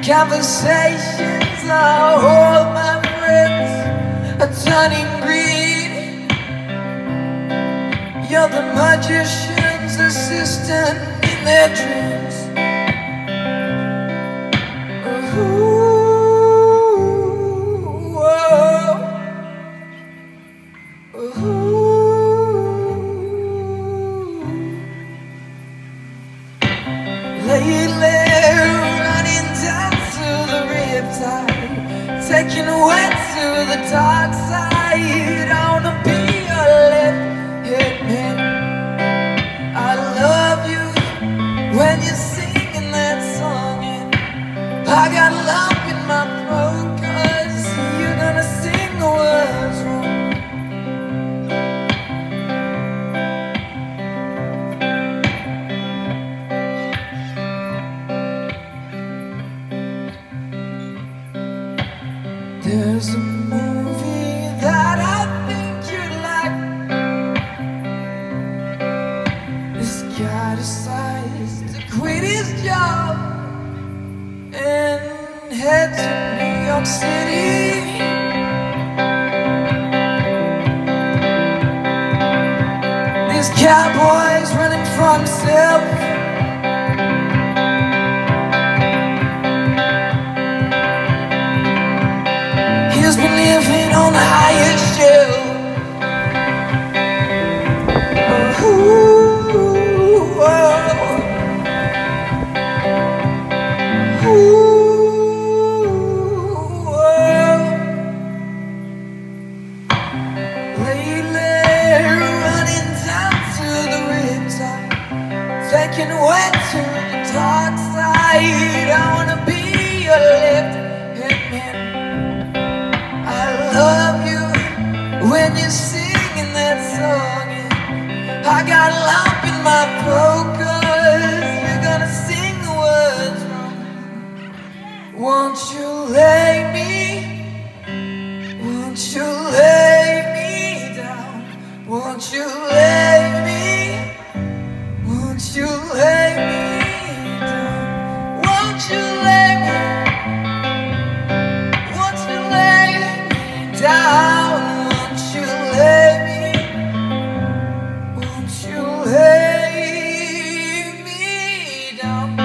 Conversations are all my friends are turning green. You're the magician's assistant in their dreams. Ooh, whoa. Lately running down to the Riptide, taking away to the dark side. I wanna be your left-hand man. I love you when you're singing that song, and I got lump in my throat 'cause you're gonna sing the words wrong. There's a movie that I think you'd like. This guy decides to quit his job and head to New York City. This cowboy's running from himself. He's been living on the highest shelf. Ooh, whoa. Ooh, whoa. Lately running down to the Riptide, taking away to the dark side. I wanna be your left-hand man. I love you when you're singing that song, and I got a lump in my throat 'cause you're gonna sing the words wrong. Won't you lay me? Won't you lay me down? Won't you lay me? Won't you lay me down? Won't you lay me? Won't you lay down? Won't you lay me? Won't you lay me down?